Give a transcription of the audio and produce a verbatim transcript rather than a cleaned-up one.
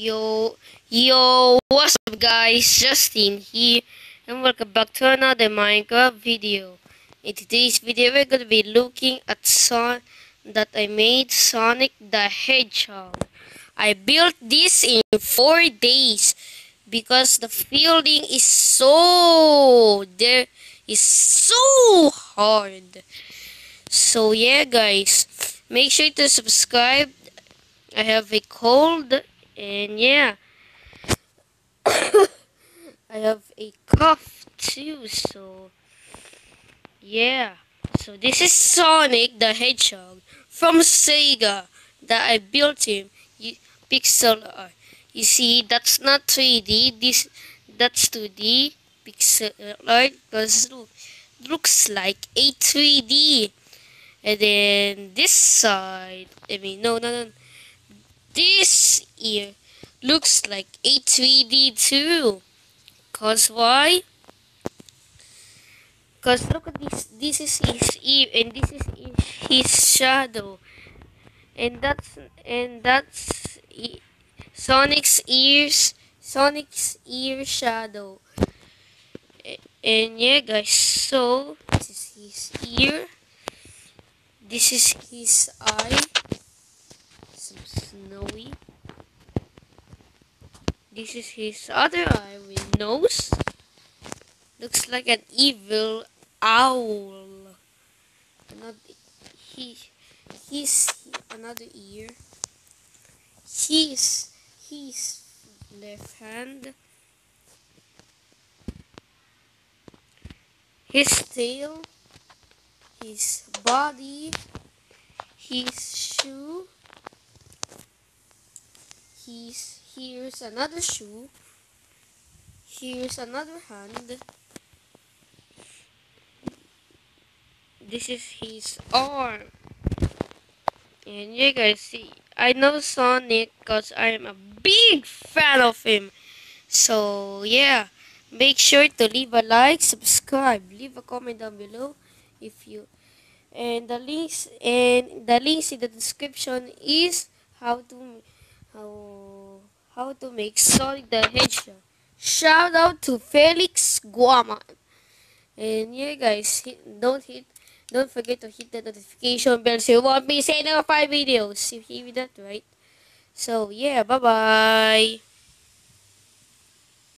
Yo, yo, what's up guys, Justin here, and welcome back to another Minecraft video. In today's video, we're going to be looking at Son that I made, Sonic the Hedgehog. I built this in four days because the fielding is so, there is so hard. So yeah guys, make sure to subscribe. I have a cold, and yeah, I have a cough too, so yeah. So this is Sonic the Hedgehog from Sega that I built him. You, pixel art. You see, that's not three D. This that's two D pixel art because look, looks like a three D. And then this side, I mean, no, no, no. This ear looks like a three D too. Cause why? Cause look at this. This is his ear, and this is his shadow, and that's and that's e Sonic's ears. Sonic's ear shadow. A and yeah, guys. So this is his ear. This is his eye. Some snowy. This is his other eye with nose. Looks like an evil owl. Another he he's another ear. He's his left hand. His tail. His body. His shoe. He's Here's another shoe. Here's another hand. This is his arm. And you guys see, I know Sonic because I'm a big fan of him. So yeah, make sure to leave a like, subscribe, leave a comment down below if you, and the links and the links in the description is how to how how to make Sonic the Hedgehog. Shout out to FelixGuaman. And yeah guys, hit, don't hit don't forget to hit the notification bell so you won't miss any of my videos. You hear that, right? So yeah, bye bye.